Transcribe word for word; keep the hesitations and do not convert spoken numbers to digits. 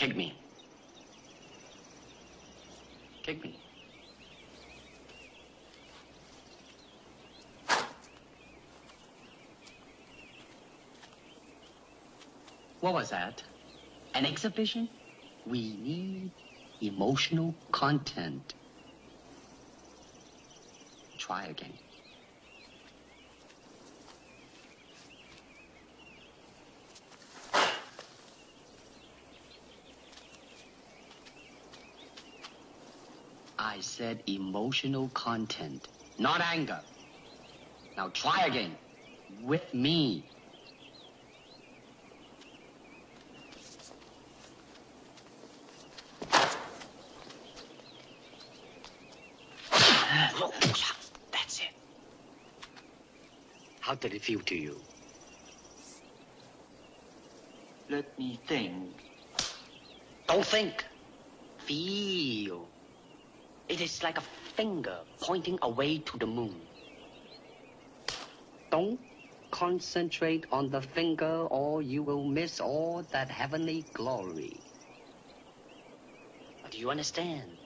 Kick me. Kick me. What was that? An exhibition? We need emotional content. Try again. I said emotional content, not anger. Now try again. With me. That's it. How did it feel to you? Let me think. Don't think. Feel. It is like a finger pointing away to the moon. Don't concentrate on the finger or you will miss all that heavenly glory. Do you understand?